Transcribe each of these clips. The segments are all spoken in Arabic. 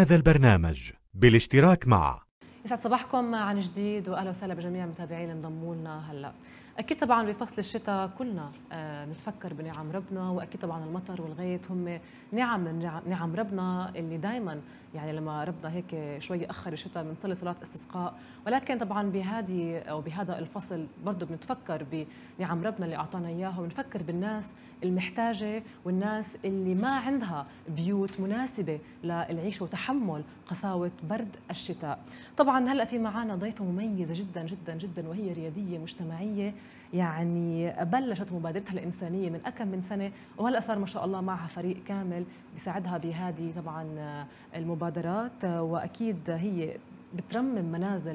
هذا البرنامج بالاشتراك مع يسعد صباحكم عن جديد واهلا وسهلا بجميع المتابعين اللي انضموا لنا هلا. اكيد طبعا بفصل الشتاء كلنا نتفكر بنعم ربنا، واكيد طبعا المطر والغيث هم نعم ربنا اللي دائما يعني لما ربنا هيك شوي اخر الشتاء بنصلي صلاه استسقاء، ولكن طبعا بهذه او بهذا الفصل برضه بنتفكر بنعم ربنا اللي اعطانا اياها، وبنفكر بالناس المحتاجه والناس اللي ما عندها بيوت مناسبه للعيشه وتحمل قساوه برد الشتاء. طبعا هلا في معنا ضيفه مميزه جدا جدا جدا، وهي رياديه مجتمعيه يعني بلشت مبادرتها الإنسانية من أكم من سنة، وهلأ صار ما شاء الله معها فريق كامل بيساعدها بهذه طبعا المبادرات، وأكيد هي بترمم منازل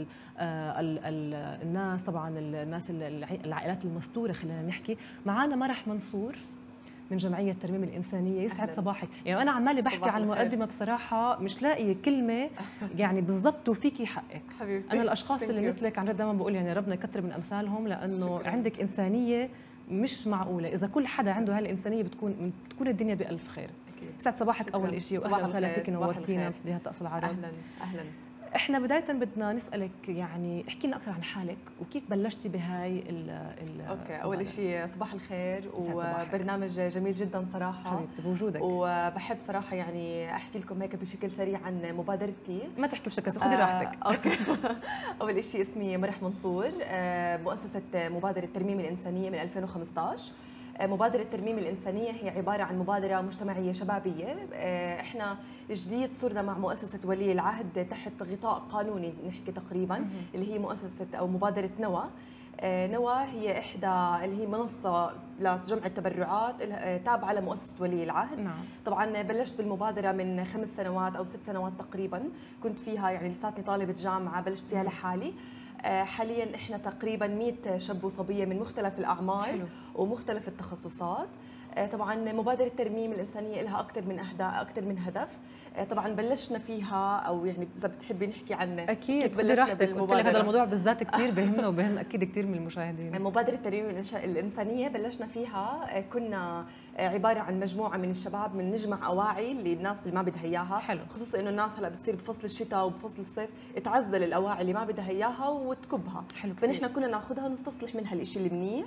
الناس، طبعا الناس العائلات المستورة. خلينا نحكي معنا مرح منصور من جمعية ترميم الإنسانية. يسعد صباحك. يعني أنا عمالي بحكي على المقدمة بصراحة مش لاقية كلمة يعني بالضبط وفيكي حقك حبيبتي. أنا الأشخاص اللي مثلك عن جد دائما بقول يعني ربنا يكتر من أمثالهم، لأنه شكرا. عندك إنسانية مش معقولة. إذا كل حدا عنده هالإنسانية بتكون الدنيا بألف خير. يسعد صباحك. أول شيء وأهلا وسهلا فيك، نورتينا باستديوهات طقس العرب. أهلا أهلا. احنا بداية بدنا نسألك يعني احكي لنا أكثر عن حالك وكيف بلشتي بهاي اوكي، أول شيء صباح الخير، وبرنامج جميل جدا صراحة حبيبتي بوجودك. وبحب صراحة يعني أحكي لكم هيك بشكل سريع عن مبادرتي. ما تحكي بشكل خذي راحتك. اوكي. أول شيء اسمي مرح منصور، مؤسسة مبادرة ترميم الإنسانية من 2015. مبادرة ترميم الإنسانية هي عبارة عن مبادرة مجتمعية شبابية. احنا جديد صرنا مع مؤسسة ولي العهد تحت غطاء قانوني نحكي تقريبا، اللي هي مؤسسة أو مبادرة نوى. نوى هي إحدى اللي هي منصة لجمع التبرعات تابعة لمؤسسة ولي العهد. نعم. طبعا بلشت بالمبادرة من 5 سنوات أو 6 سنوات تقريبا، كنت فيها يعني لساتني طالبة جامعة، بلشت فيها لحالي. حاليا احنا تقريبا 100 شاب وصبيه من مختلف الاعمار. حلو. ومختلف التخصصات. طبعا مبادره ترميم الانسانيه لها اكثر من هدف. طبعا بلشنا فيها، او يعني اذا بتحبي نحكي عن اكيد بلشنا بالمبادره. هذا الموضوع بالذات كثير بهمنا وبهم اكيد كثير من المشاهدين. مبادره ترميم الانسانيه بلشنا فيها، كنا عباره عن مجموعه من الشباب من نجمع اواعي للناس اللي ما بدها اياها. حلو. خصوصا انه الناس هلا بتصير بفصل الشتاء وبفصل الصيف تعزل الاواعي اللي ما بدها اياها وتكبها. حلو. فنحن كنا ناخذها ونستصلح منها الشيء اللي منيح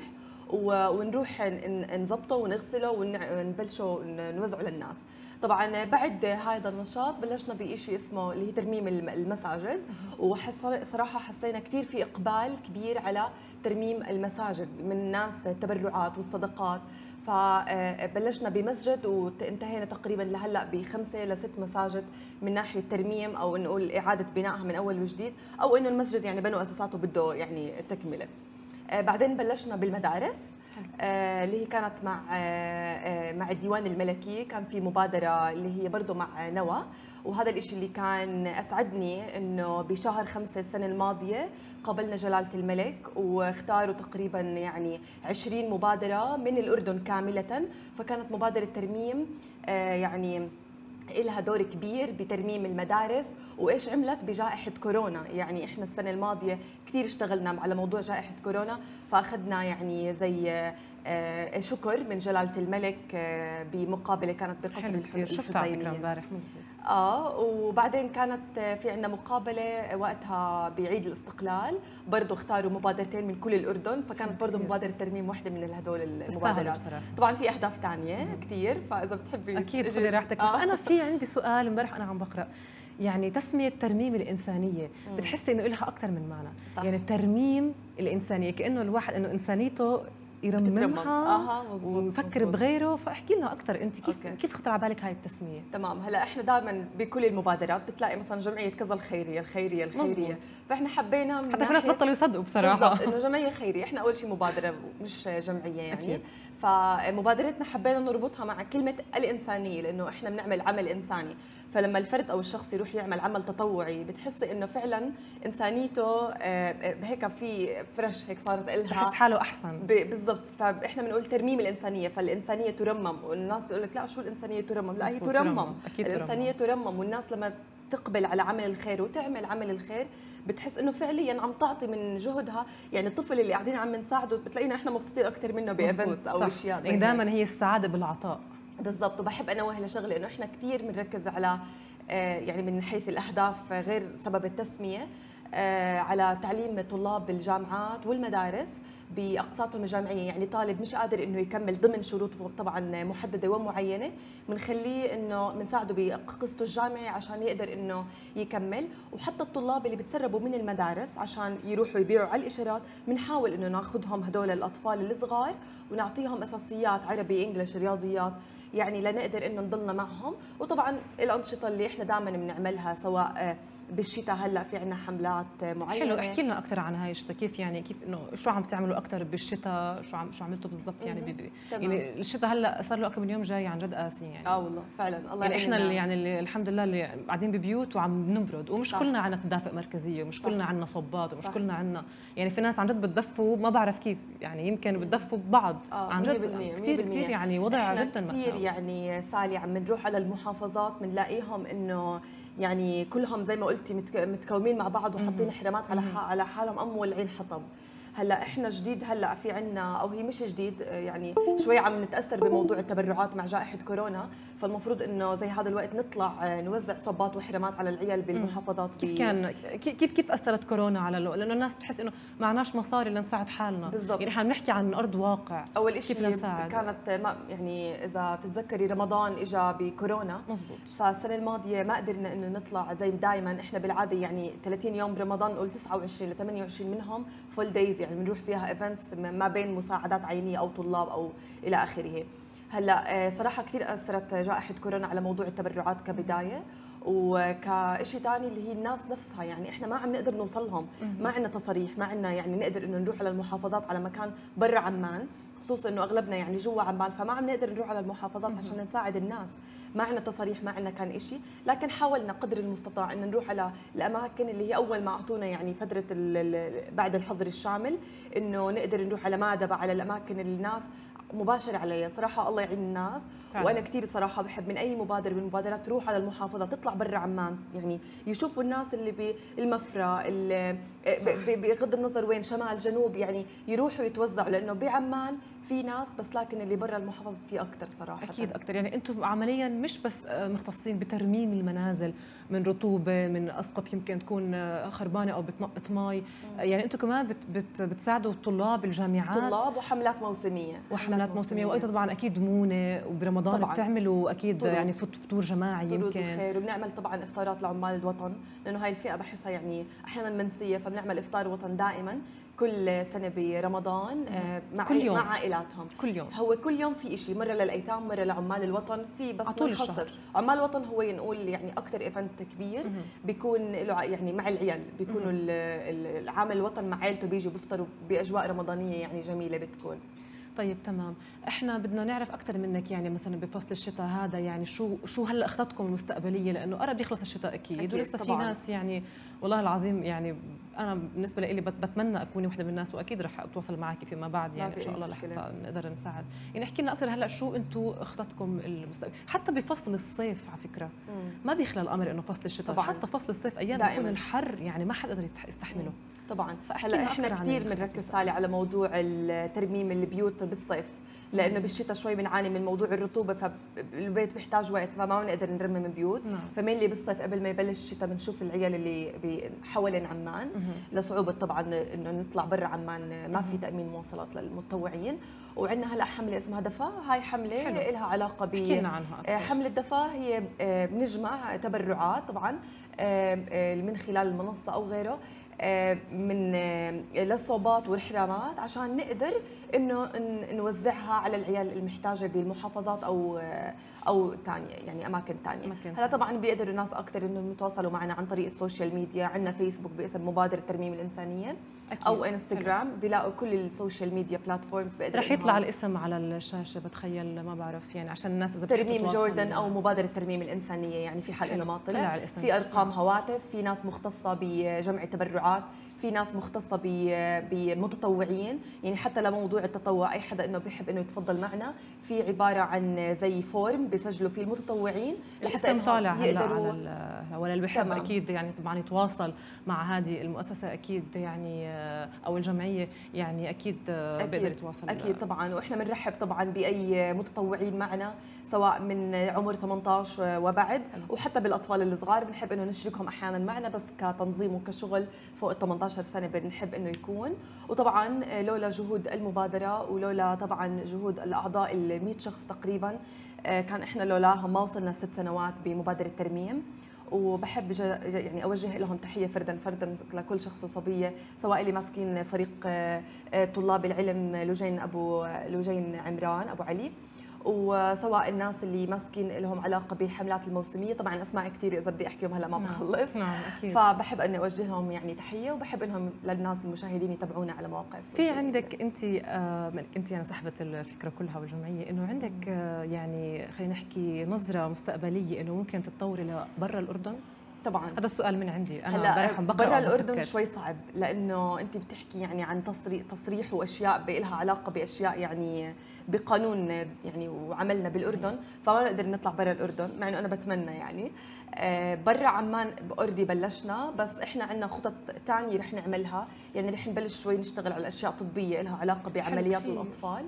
ونروح نظبطه ونغسله ونبلشه نوزعه للناس. طبعا بعد هذا النشاط بلشنا بشيء اسمه اللي هي ترميم المساجد، وصراحه حسينا كثير في اقبال كبير على ترميم المساجد من الناس التبرعات والصدقات. فبلشنا بمسجد وانتهينا تقريبا لهلا ب5 ل 6 مساجد من ناحيه ترميم، او نقول اعاده بنائها من اول وجديد، او انه المسجد يعني بنوا اساساته بده يعني تكمله. بعدين بلشنا بالمدارس، اللي هي كانت مع الديوان الملكي. كان في مبادرة اللي هي برضه مع نوى، وهذا الشيء اللي كان أسعدني إنه بشهر 5 السنة الماضية قابلنا جلالة الملك واختاروا تقريبا يعني 20 مبادرة من الأردن كاملة. فكانت مبادرة ترميم يعني إلها دور كبير بترميم المدارس. وإيش عملت بجائحة كورونا؟ يعني إحنا السنة الماضية كثير اشتغلنا على موضوع جائحة كورونا، فأخذنا يعني زي شكر من جلالة الملك بمقابلة كانت بقصر الحسينية. شفتها على فكرة امبارح مزبوط. وبعدين كانت في عندنا مقابلة وقتها بعيد الاستقلال، برضه اختاروا مبادرتين من كل الأردن، فكانت برضه مبادرة ترميم واحدة من هدول المبادرات. طبعا في أهداف ثانية كثير، فإذا بتحبي أكيد خذي راحتك. بس أنا في عندي سؤال امبارح أنا عم بقرأ، يعني تسمية ترميم الإنسانية بتحسي إنه لها أكثر من معنى. صح. يعني ترميم الإنسانية كأنه الواحد إنه إنسانيته يرممها ويفكر بغيره. فاحكي لنا اكثر انت كيف خطر على بالك هاي التسميه؟ تمام. هلا احنا دائما بكل المبادرات بتلاقي مثلا جمعيه كذا الخيريه. مزبوط. فاحنا حبينا حتى في ناس بطلوا يصدقوا بصراحه بالضبط انه جمعيه خيريه. احنا اول شيء مبادره مش جمعيه يعني. أكيد. فمبادرتنا حبينا نربطها مع كلمه الانسانيه، لانه احنا بنعمل عمل انساني. فلما الفرد او الشخص يروح يعمل عمل تطوعي بتحسي انه فعلا انسانيته هيك في فريش، هيك صارت لها بحس حاله احسن. بالضبط. فاحنا بنقول ترميم الانسانيه، فالانسانيه ترمم. والناس بيقول لك لا شو الانسانيه ترمم؟ لا هي ترمم. الانسانيه ترمم. والناس لما تقبل على عمل الخير وتعمل عمل الخير بتحس انه فعليا عم تعطي من جهدها. يعني الطفل اللي قاعدين عم نساعده بتلاقينا احنا مبسوطين اكثر منه بايفنتس او اشياء. يعني دائما هي السعاده بالعطاء. بالضبط. وبحب انوه لشغله انه احنا كثير بنركز على يعني من حيث الاهداف غير سبب التسميه، على تعليم طلاب الجامعات والمدارس باقساطهم الجامعيه. يعني طالب مش قادر انه يكمل ضمن شروط طبعا محدده ومعينه، بنخليه انه بنساعده بقسطه الجامعي عشان يقدر انه يكمل. وحتى الطلاب اللي بتسربوا من المدارس عشان يروحوا يبيعوا على الاشارات، بنحاول انه ناخذهم هدول الاطفال الصغار ونعطيهم اساسيات عربي، انجلش، رياضيات، يعني لنقدر انه نضلنا معهم. وطبعا الانشطه اللي احنا دائما بنعملها سواء بالشتاء، هلا في عنا حملات معينه. حلو، احكي لنا اكثر عن هاي الشتاء، كيف يعني كيف انه شو عم تعملوا اكثر بالشتاء، شو عملتوا بالضبط يعني يعني الشتاء هلا صار له اكم من يوم جاي عن جد قاسي يعني. والله فعلا الله يعني احنا اللي الحمد لله اللي قاعدين ببيوت وعم نبرد، ومش كلنا عنا تدافئ مركزيه، ومش كلنا عنا صبات، ومش كلنا عنا، يعني في ناس عن جد بتدفوا ما بعرف كيف، يعني يمكن بتدفوا ببعض عن جد كثير يعني وضع جدا مأساوي. كثير يعني سالي عم نروح على المحافظات بنلاقيهم انه يعني كلهم زي ما قلتي متكومين مع بعض وحاطين حرامات على حالهم، مولعين حطب. هلا احنا جديد هلا في عنا، او هي مش جديد، يعني شوي عم نتاثر بموضوع التبرعات مع جائحه كورونا، فالمفروض انه زي هذا الوقت نطلع نوزع صبات وحرامات على العيال بالمحافظات. كيف كان كيف اثرت كورونا على لانه الناس بتحس انه معناش مصاري لنساعد حالنا بالضبط. يعني احنا بنحكي عن ارض واقع. اول شيء كانت يعني اذا تتذكري رمضان اجى بكورونا، مزبوط، فالسنه الماضيه ما قدرنا انه نطلع زي دائما. احنا بالعاده يعني 30 يوم برمضان نقول 29 ل 28 منهم فول دايز، يعني بنروح فيها ايفنتس ما بين مساعدات عينيه او طلاب او الى اخره. هلا صراحه كثير اثرت جائحه كورونا على موضوع التبرعات كبدايه، وكشيء ثاني اللي هي الناس نفسها، يعني احنا ما عم نقدر نوصلهم، ما عندنا تصاريح، ما عندنا يعني نقدر انه نروح على المحافظات على مكان برا عمان، خصوصا انه اغلبنا يعني جوا عمان، فما عم نقدر نروح على المحافظات عشان نساعد الناس. ما عندنا تصاريح، ما عندنا كان شيء، لكن حاولنا قدر المستطاع ان نروح على الاماكن اللي هي اول ما اعطونا يعني فتره بعد الحظر الشامل، انه نقدر نروح على مادبا، على الاماكن اللي الناس مباشرة عليها. صراحة الله يعين الناس فعلا. وأنا كثير صراحة بحب من أي مبادرة من المبادرات تروح على المحافظة، تطلع برا عمان، يعني يشوفوا الناس اللي بالمفرة، اللي بغض النظر وين، شمال جنوب، يعني يروحوا يتوزعوا، لأنه بعمان في ناس بس، لكن اللي برا المحافظة في أكثر صراحة. أكيد أكثر. يعني أنتم عمليا مش بس مختصين بترميم المنازل من رطوبة، من أسقف يمكن تكون خربانة أو بتنقط مي، يعني أنتم كمان بتساعدوا طلاب الجامعات، طلاب وحملات موسمية، وأيضا طبعا أكيد مونة، وبرمضان طبعاً بتعملوا أكيد طرق. يعني فطور جماعي يمكن خير، وبنعمل طبعا إفطارات لعمال الوطن، لأنه هاي الفئة بحسها يعني أحيانا منسية، فبنعمل إفطار وطن دائما كل سنة برمضان مع كل يوم. مع عائلاتهم. كل يوم هو كل يوم في شيء، مرة للأيتام، مرة لعمال الوطن، في بس مخصص. عمال الوطن هو نقول يعني أكثر إيفنت كبير بيكون له يعني مع العيال، بيكونوا العامل الوطن مع عائلته بيجوا بيفطروا بأجواء رمضانية يعني جميلة بتكون. طيب تمام، احنا بدنا نعرف اكثر منك يعني مثلا بفصل الشتاء هذا، يعني شو هلا خططكم المستقبليه، لانه قرب يخلص الشتاء اكيد ولسه في ناس يعني والله العظيم يعني انا بالنسبه لي بتمنى اكون وحده من الناس، واكيد رح اتواصل معك فيما بعد يعني ان شاء الله رح نقدر نساعد. يعني احكي لنا اكثر هلا شو انتم خططكم المستقبل، حتى بفصل الصيف على فكره ما بيخلى الامر انه فصل الشتاء طبعاً. حتى فصل الصيف ايام بيكون الحر يعني ما حد يقدر يستحمله طبعا. هلا احنا كثير بنركز سالي على موضوع الترميم البيوت بالصيف، لانه بالشتاء شوي بنعاني من موضوع الرطوبه، فالبيت بيحتاج وقت، فما بنقدر نرمم بيوت. فمين اللي بالصيف قبل ما يبلش الشتاء بنشوف العيال اللي حوالين عمان، لصعوبه طبعا انه نطلع برا عمان، ما في تامين مواصلات للمتطوعين. وعندنا هلا حمله اسمها دفا، هاي حمله لها علاقه حمله دفا، هي بنجمع تبرعات طبعا من خلال المنصه او غيره من للصوبات والحرامات، عشان نقدر انه نوزعها على العيال المحتاجه بالمحافظات او ثانيه يعني اماكن ثانيه. هلا طبعا بيقدروا الناس اكثر انهم يتواصلوا معنا عن طريق السوشيال ميديا، عندنا فيسبوك باسم مبادره الترميم الانسانيه أكيد. او انستغرام، بيلاقوا كل السوشيال ميديا بلاتفورمز. رح يطلع الاسم على الشاشه بتخيل، ما بعرف يعني عشان الناس اذا ترميم جوردن او مبادره الترميم الانسانيه، يعني في حال انه ما طلع في ارقام هواتف، في ناس مختصه بجمع تبرعات، في ناس مختصه بمتطوعين، يعني حتى لموضوع التطوع اي حدا انه بيحب انه يتفضل معنا، في عباره عن زي فورم بيسجلوا فيه المتطوعين لحتى طالع هلا يقدروا ولا اللي بحب تمام. اكيد يعني طبعا يتواصل مع هذه المؤسسه اكيد يعني او الجمعيه يعني اكيد بيقدر يتواصل. اكيد طبعا، واحنا بنرحب طبعا باي متطوعين معنا سواء من عمر 18 وبعد، وحتى بالاطفال الصغار بنحب انه نشركهم احيانا معنا، بس كتنظيم وكشغل فوق ال 18 سنه بنحب انه يكون. وطبعا لولا جهود المبادره ولولا طبعا جهود الاعضاء ال 100 شخص تقريبا كان احنا لولاهم ما وصلنا 6 سنوات بمبادره ترميم. وبحب يعني اوجه لهم تحيه فردا فردا لكل شخص وصبيه، سواء اللي ماسكين فريق طلاب العلم لجين عمران ابو علي، وسواء الناس اللي ماسكين لهم علاقه بالحملات الموسميه. طبعا اسماء كثير اذا بدي احكيهم هلا ما بخلص. نعم اكيد. فبحب اني اوجه لهم يعني تحيه، وبحب انهم للناس المشاهدين يتابعونا على مواقع في عندك انت يعني صاحبه الفكره كلها والجمعيه، انه عندك يعني خلينا نحكي نظره مستقبليه انه ممكن تتطوري لبرا الاردن؟ طبعا هذا السؤال من عندي انا. هلا برا الاردن شوي صعب، لانه انت بتحكي يعني عن تصريح واشياء لها علاقه باشياء يعني بقانون يعني وعملنا بالاردن، فما نقدر نطلع برا الاردن، مع انه انا بتمنى يعني. برا عمان اوريدي بلشنا، بس احنا عندنا خطط ثانيه رح نعملها، يعني رح نبلش شوي نشتغل على اشياء طبيه لها علاقه بعمليات الاطفال،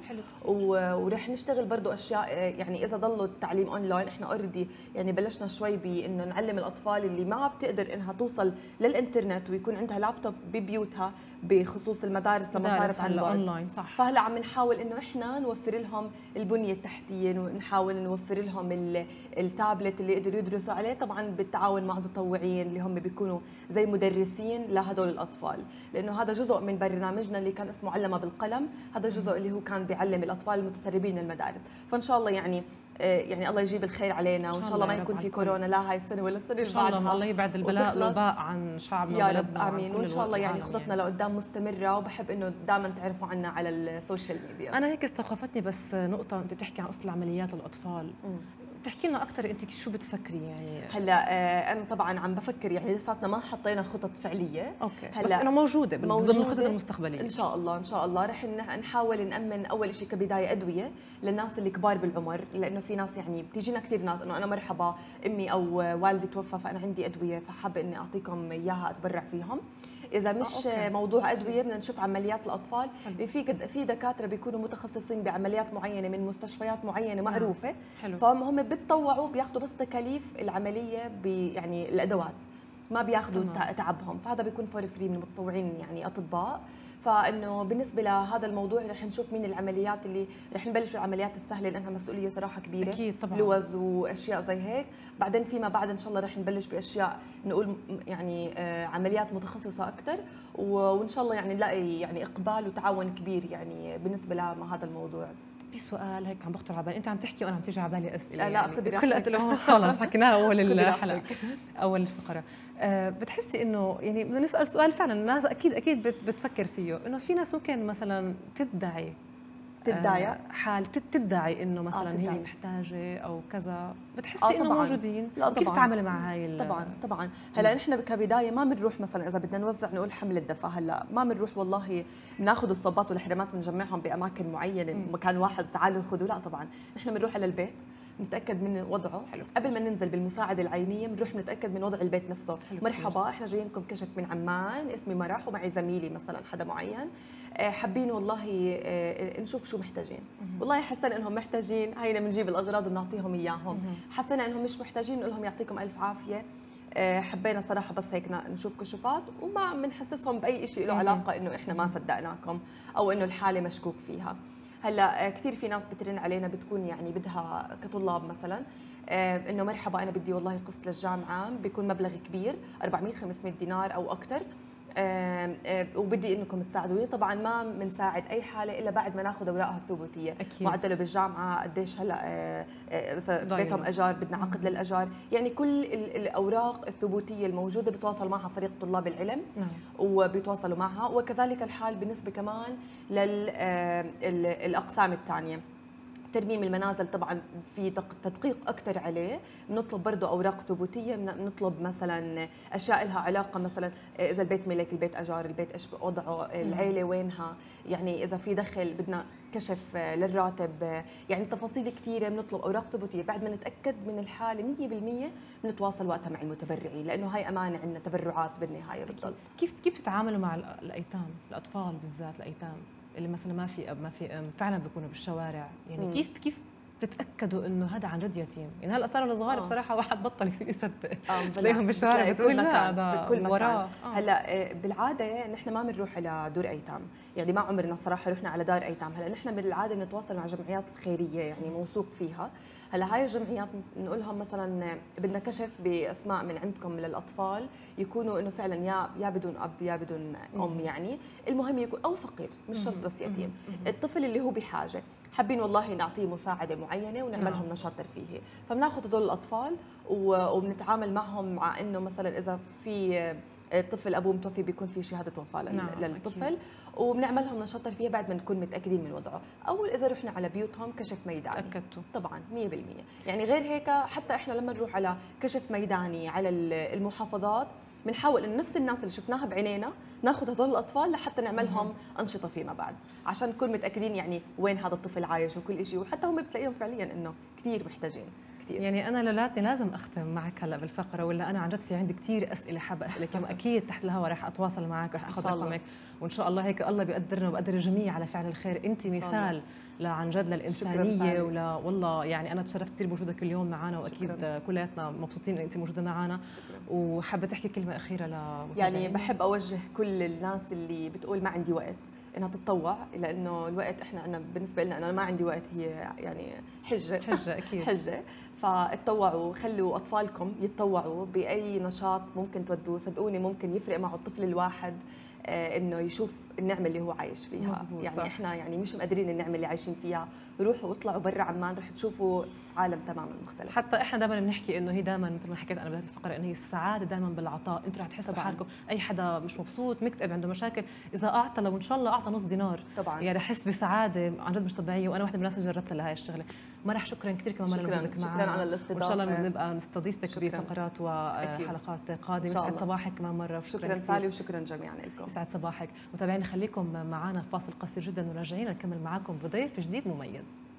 ورح نشتغل برضه اشياء يعني اذا ضلوا التعليم اونلاين. احنا اوريدي يعني بلشنا شوي بانه نعلم الاطفال اللي ما بتقدر انها توصل للانترنت ويكون عندها لابتوب ببيوتها، بخصوص المدارس لما صارت عن بعد اونلاين صح. فهلا عم نحاول انه احنا نوفر لهم البنيه التحتيه، ونحاول نوفر لهم التابلت اللي يقدروا يدرسوا عليه، طبعا بالتعاون مع متطوعين اللي هم بيكونوا زي مدرسين لهدول الاطفال، لانه هذا جزء من برنامجنا اللي كان اسمه علم بالقلم، هذا جزء اللي هو كان بيعلم الاطفال المتسربين من المدارس. فان شاء الله يعني الله يجيب الخير علينا، وان شاء الله ما يكون في كورونا لا هاي السنه ولا السنه اللي بعدها، ان شاء الله الله يبعد البلاء والوباء عن شعبنا يا وبلدنا رب امين. وان شاء الله يعني خططنا لقدام مستمره، وبحب انه دائما تعرفوا عنا على السوشيال ميديا. انا هيك استوقفتني بس نقطه، انت بتحكي عن قصه العمليات الاطفال، بتحكي لنا اكثر انت شو بتفكري يعني؟ هلا انا طبعا عم بفكر، يعني لساتنا ما حطينا خطط فعليه. اوكي هلا بس انا موجوده ضمن الخطط المستقبليه ان شاء الله. ان شاء الله رح نحاول نامن اول شيء كبدايه ادويه للناس اللي كبار بالعمر، لانه في ناس يعني بتيجينا كثير ناس انه انا مرحبا امي او والدي توفى فانا عندي ادويه فحابه اني اعطيكم اياها اتبرع فيهم. اذا مش موضوع ادويه بدنا نشوف عمليات الاطفال اللي في دكاتره بيكونوا متخصصين بعمليات معينه من مستشفيات معينه معروفه، فهم بيتطوعوا بياخذوا بس تكاليف العمليه يعني الادوات، ما بياخذوا تعبهم، فهذا بيكون فور فري من المتطوعين يعني اطباء. فانه بالنسبه لهذا الموضوع رح نشوف مين العمليات اللي رح نبلش بالعمليات السهله لانها مسؤوليه صراحه كبيره، اكيد طبعا لوز واشياء زي هيك. بعدين فيما بعد ان شاء الله رح نبلش باشياء نقول يعني عمليات متخصصه اكثر، وان شاء الله يعني نلاقي يعني اقبال وتعاون كبير يعني بالنسبه لهذا الموضوع. في سؤال هيك عم بخطر على بالي، انت عم تحكي وانا عم تيجي على بالي اسئله لا يعني خذي كل اسئله خلص حكيناها اول الحلقه اول الفقره. بتحسي انه يعني بدنا نسال سؤال فعلا الناس اكيد بتفكر فيه، انه في ناس ممكن مثلا تدعي تدعي انه مثلا هي محتاجه او كذا، بتحسي انه موجودين؟ لا كيف تتعاملي مع هاي طبعا هلا نحن كبدايه ما بنروح مثلا اذا بدنا نوزع نقول حمله دفع، هلا ما بنروح والله بناخذ الصوبات والحرامات بنجمعهم باماكن معينه مكان واحد تعالوا خذوا، لا طبعا نحن بنروح على البيت نتاكد من وضعه. حلو. قبل ما ننزل بالمساعده العينيه بنروح نتاكد من وضع البيت نفسه. مرحبا احنا جايينكم كشف من عمان، اسمي مرح ومعي زميلي مثلا حدا معين، حابين والله نشوف شو محتاجين. والله حسنا انهم محتاجين هينا بنجيب الاغراض وبنعطيهم اياهم، حسنا انهم مش محتاجين نقول لهم يعطيكم الف عافيه، حبينا صراحه بس هيك نشوف كشوفات وما بنحسسهم باي شيء له علاقه انه احنا ما صدقناكم او انه الحاله مشكوك فيها. هلا كثير في ناس بترن علينا بتكون يعني بدها كطلاب مثلا انه مرحبا انا بدي والله قسط للجامعه، بيكون مبلغ كبير 400 500 دينار او اكثر، وبدي انكم تساعدوني. طبعا ما بنساعد اي حاله الا بعد ما ناخذ اوراقها الثبوتيه، معدله بالجامعه قديش هلا بيتهم اجار بدنا عقد للاجار، يعني كل الاوراق الثبوتيه الموجوده بتواصل معها فريق طلاب العلم وبيتواصلوا معها، وكذلك الحال بالنسبه كمان للاقسام الثانيه. ترميم المنازل طبعا في تدقيق اكثر عليه، بنطلب برضه اوراق ثبوتيه، بنطلب مثلا اشياء لها علاقه، مثلا اذا البيت ملك، البيت اجار، البيت ايش وضعه، العيله وينها، يعني اذا في دخل بدنا كشف للراتب، يعني تفاصيل كثيره. بنطلب اوراق ثبوتيه، بعد ما نتاكد من الحاله 100% بنتواصل وقتها مع المتبرعين، لانه هاي امانه عندنا، تبرعات بالنهايه بتضل. كيف تتعاملوا مع الايتام، الاطفال بالذات الايتام اللي مثلا ما في اب ما في ام، فعلا بيكونوا بالشوارع، يعني كيف بتتاكدوا انه هذا عن جد يتيم؟ يعني هلا صاروا الصغار بصراحه واحد بطل يصير يصدق، بتلاقيهم بالشوارع بتقول لا هذا بكل وراه. هلا بالعاده نحن ما بنروح على دور ايتام، يعني ما عمرنا صراحه رحنا على دار ايتام. هلا نحن بالعاده بنتواصل مع جمعيات خيريه يعني موثوق فيها. هلا هاي الجمعيات نقول لهم مثلا بدنا كشف باسماء من عندكم للاطفال، يكونوا انه فعلا يا بدون اب يا بدون ام، يعني المهم يكون او فقير، مش شرط بس يتيم. الطفل اللي هو بحاجه، حابين والله نعطيه مساعده معينه ونعمل لهم نشاط ترفيهي، فبناخذ هدول الاطفال وبنتعامل معهم، مع انه مثلا اذا في طفل ابوه متوفي بيكون في شهاده وفاه للطفل أكيد. وبنعمل لهم نشاط ترفيهي بعد ما نكون متاكدين من وضعه، او اذا رحنا على بيوتهم كشف ميداني. تاكدتوا طبعا 100%. يعني غير هيك حتى احنا لما نروح على كشف ميداني على المحافظات بنحاول انه نفس الناس اللي شفناها بعينينا ناخذ هدول الاطفال لحتى نعمل لهم انشطه فيما بعد، عشان نكون متاكدين يعني وين هذا الطفل عايش وكل شيء، وحتى هم بتلاقيهم فعليا انه كثير محتاجين كثير. يعني انا لولادي لازم اختم معك هلا بالفقره، ولا انا عن جد في عندي كثير اسئله حابه اسالك اياهم، اكيد تحت الهواء رح اتواصل معك ورح اخذ رقمك، وان شاء الله هيك الله بيقدرنا وبقدر الجميع على فعل الخير. انت مثال عن جد للانسانيه والله يعني انا تشرفت كثير بوجودك اليوم معنا، واكيد كلياتنا مبسوطين ان انت موجوده معنا. وحابه تحكي كلمه اخيره يعني بحب اوجه كل الناس اللي بتقول ما عندي وقت انها تتطوع، لانه الوقت احنا عندنا بالنسبه لنا، انا ما عندي وقت هي يعني حجه اكيد حجه. فاتطوعوا، خلوا اطفالكم يتطوعوا باي نشاط ممكن تودوه، صدقوني ممكن يفرق معه الطفل الواحد انه يشوف النعمه اللي هو عايش فيها. مزبوط يعني صح. احنا يعني مش مقدرين النعمه اللي عايشين فيها، روحوا واطلعوا برا عمان رح تشوفوا عالم تماما مختلف. حتى احنا دائما بنحكي انه هي دائما مثل ما حكيت انا بدايه الفقره، انه هي السعاده دائما بالعطاء. انتم رح تحسوا بحالكم اي حدا مش مبسوط مكتئب عنده مشاكل، اذا اعطى لو ان شاء الله اعطى نص دينار طبعا يعني رح يحس بسعاده عن جد مش طبيعيه، وانا واحده من الناس اللي جربتها لهي الشغله. مرح شكرا كثير كمان مره لوجودك معنا، شكرا على الاستضافه، وان شاء الله نبقى نستضيفك بفقرات وحلقات قادمه. يسعد صباحك كمان مره، شكرا سالي وشكرا جميعا لكم. يسعد صباحك متابعينا، خليكم معنا فاصل قصير جدا وراجعين نكمل معاكم بضيف جديد مميز.